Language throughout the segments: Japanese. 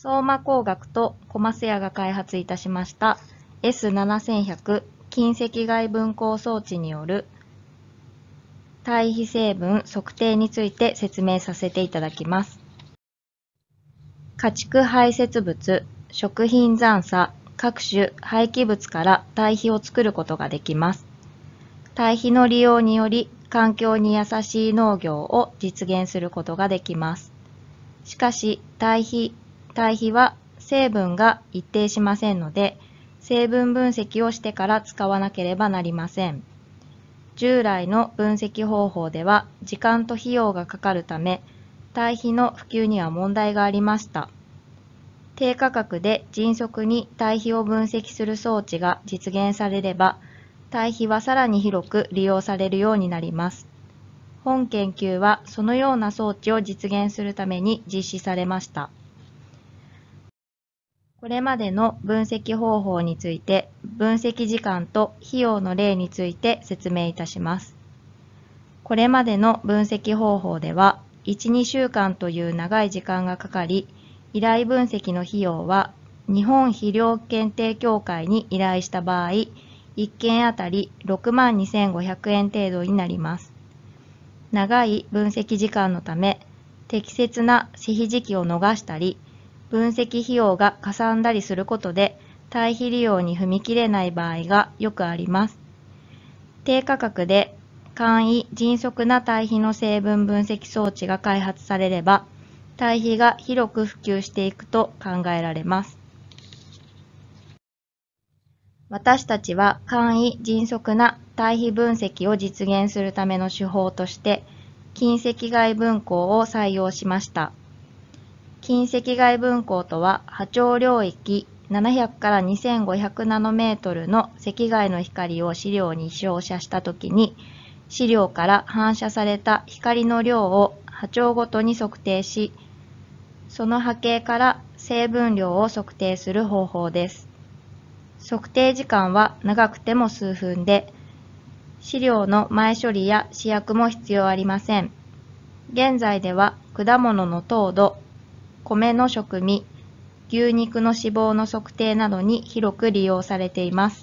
相馬工学とコマスヤが開発いたしました S7100 近赤外分光装置による対比成分測定について説明させていただきます。家畜排泄物、食品残渣、各種廃棄物から堆肥を作ることができます。堆肥の利用により環境に優しい農業を実現することができます。しかし堆肥は成分が一定しませんので、成分分析をしてから使わなければなりません。従来の分析方法では時間と費用がかかるため、堆肥の普及には問題がありました。低価格で迅速に堆肥を分析する装置が実現されれば、堆肥はさらに広く利用されるようになります。本研究はそのような装置を実現するために実施されました。これまでの分析方法について、分析時間と費用の例について説明いたします。これまでの分析方法では、1、2週間という長い時間がかかり、依頼分析の費用は、日本肥料検定協会に依頼した場合、1件あたり62,500円程度になります。長い分析時間のため、適切な施肥時期を逃したり、分析費用がかさんだりすることで、堆肥利用に踏み切れない場合がよくあります。低価格で簡易・迅速な堆肥の成分分析装置が開発されれば、堆肥が広く普及していくと考えられます。私たちは簡易・迅速な堆肥分析を実現するための手法として、近赤外分光を採用しました。近赤外分光とは、波長領域700から2500ナノメートルの赤外の光を飼料に照射したときに、飼料から反射された光の量を波長ごとに測定し、その波形から成分量を測定する方法です。測定時間は長くても数分で、飼料の前処理や試薬も必要ありません。現在では果物の糖度、米の食味、牛肉の脂肪の測定などに広く利用されています。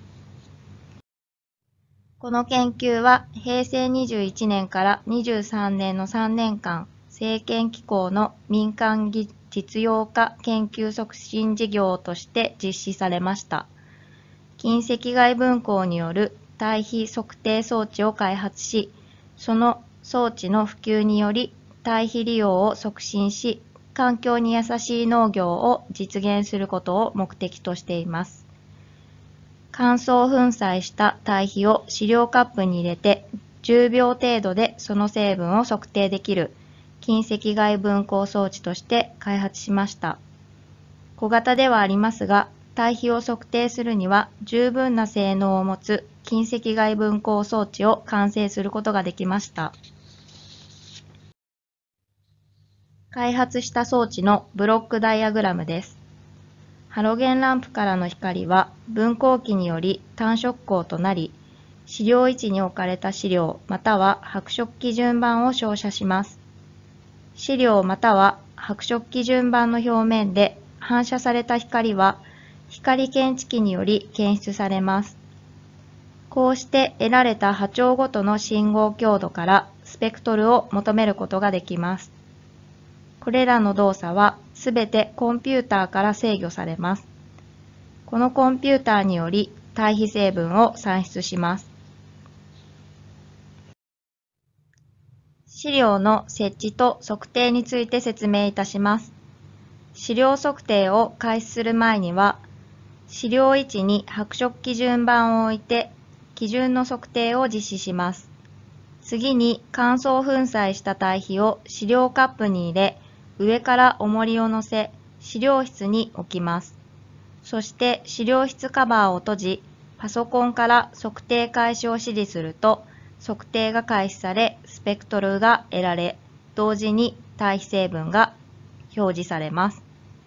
この研究は平成21年から23年の3年間、政権機構の民間実用化研究促進事業として実施されました。近赤外分光による堆肥測定装置を開発し、その装置の普及により堆肥利用を促進し、環境に優しい農業を実現することを目的としています。乾燥粉砕した堆肥を飼料カップに入れて10秒程度でその成分を測定できる近赤外分光装置として開発しました。小型ではありますが、堆肥を測定するには十分な性能を持つ近赤外分光装置を完成することができました。開発した装置のブロックダイアグラムです。ハロゲンランプからの光は分光器により単色光となり、飼料位置に置かれた飼料または白色基準板を照射します。飼料または白色基準板の表面で反射された光は光検知器により検出されます。こうして得られた波長ごとの信号強度からスペクトルを求めることができます。これらの動作はすべてコンピューターから制御されます。このコンピューターにより堆肥成分を算出します。飼料の設置と測定について説明いたします。飼料測定を開始する前には、飼料位置に白色基準板を置いて基準の測定を実施します。次に乾燥粉砕した堆肥を飼料カップに入れ、上から重りを乗せ、飼料室に置きます。そして飼料室カバーを閉じ、パソコンから測定開始を指示すると、測定が開始され、スペクトルが得られ、同時に堆肥成分が表示されます。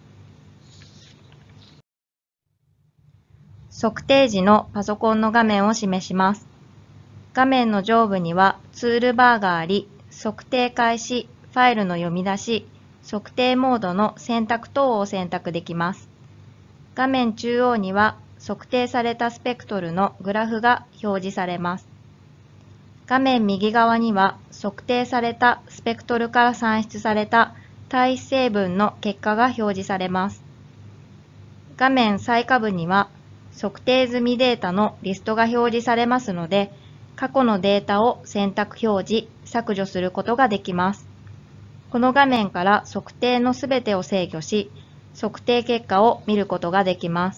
測定時のパソコンの画面を示します。画面の上部にはツールバーがあり、測定開始、ファイルの読み出し、 測定モードの選択等を選択できます。画面中央には測定されたスペクトルのグラフが表示されます。画面右側には測定されたスペクトルから算出された対比成分の結果が表示されます。画面最下部には測定済みデータのリストが表示されますので、過去のデータを選択表示、削除することができます。この画面から測定のすべてを制御し、測定結果を見ることができます。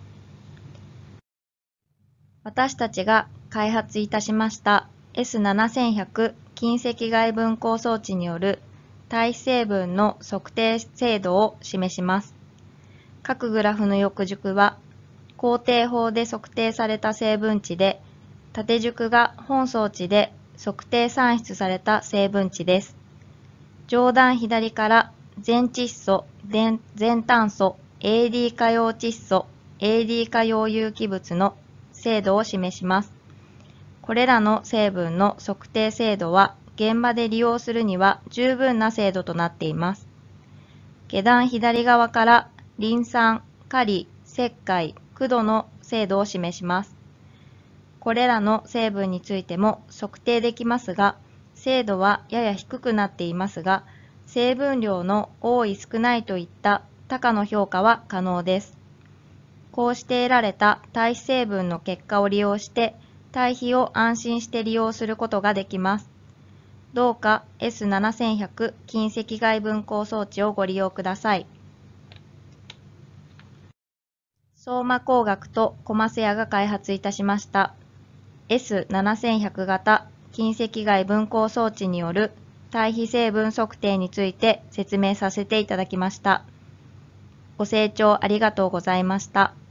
私たちが開発いたしました S7100 近赤外分光装置による対比成分の測定精度を示します。各グラフの横軸は高定法で測定された成分値で、縦軸が本装置で測定算出された成分値です。上段左から全窒素、全炭素、AD 化陽窒素、AD 化陽有機物の精度を示します。これらの成分の測定精度は現場で利用するには十分な精度となっています。下段左側からリン酸、カリ、石灰、9度の精度を示します。これらの成分についても測定できますが、精度はやや低くなっていますが、成分量の多い少ないといった多価の評価は可能です。こうして得られた対比成分の結果を利用して、対比を安心して利用することができます。どうか S7100 近赤外分光装置をご利用ください。相馬工学とコマセアが開発いたしました S7100 型近赤外分光装置による対比成分測定について説明させていただきました。ご清聴ありがとうございました。